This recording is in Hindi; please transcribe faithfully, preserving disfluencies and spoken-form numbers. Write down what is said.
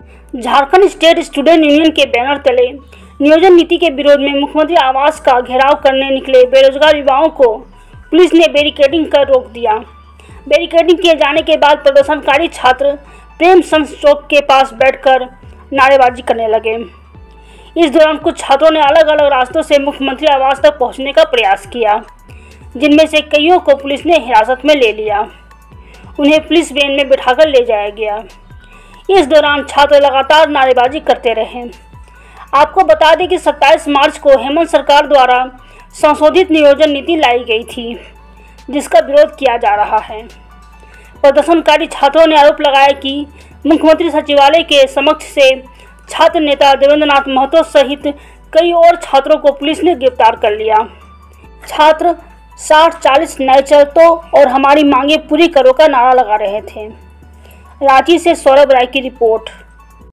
झारखंड स्टेट स्टूडेंट यूनियन के बैनर तले नियोजन नीति के विरोध में मुख्यमंत्री आवास का घेराव करने निकले बेरोजगार युवाओं को पुलिस ने बैरिकेडिंग कर रोक दिया। बैरिकेडिंग किए जाने के बाद प्रदर्शनकारी छात्र प्रेमचंद चौक के पास बैठकर नारेबाजी करने लगे। इस दौरान कुछ छात्रों ने अलग अलग रास्तों से मुख्यमंत्री आवास तक पहुंचने का प्रयास किया, जिनमें से कईयों को पुलिस ने हिरासत में ले लिया। उन्हें पुलिस वैन में बिठाकर ले जाया गया। इस दौरान छात्र लगातार नारेबाजी करते रहे। आपको बता दें कि सत्ताईस मार्च को हेमंत सरकार द्वारा संशोधित नियोजन नीति लाई गई थी, जिसका विरोध किया जा रहा है। प्रदर्शनकारी छात्रों ने आरोप लगाया कि मुख्यमंत्री सचिवालय के समक्ष से छात्र नेता देवेंद्र नाथ महतो सहित कई और छात्रों को पुलिस ने गिरफ्तार कर लिया। छात्र साठ चालीस नए चलतो और हमारी मांगे पूरी करो का नारा लगा रहे थे। रांची से सौरभ राय की रिपोर्ट।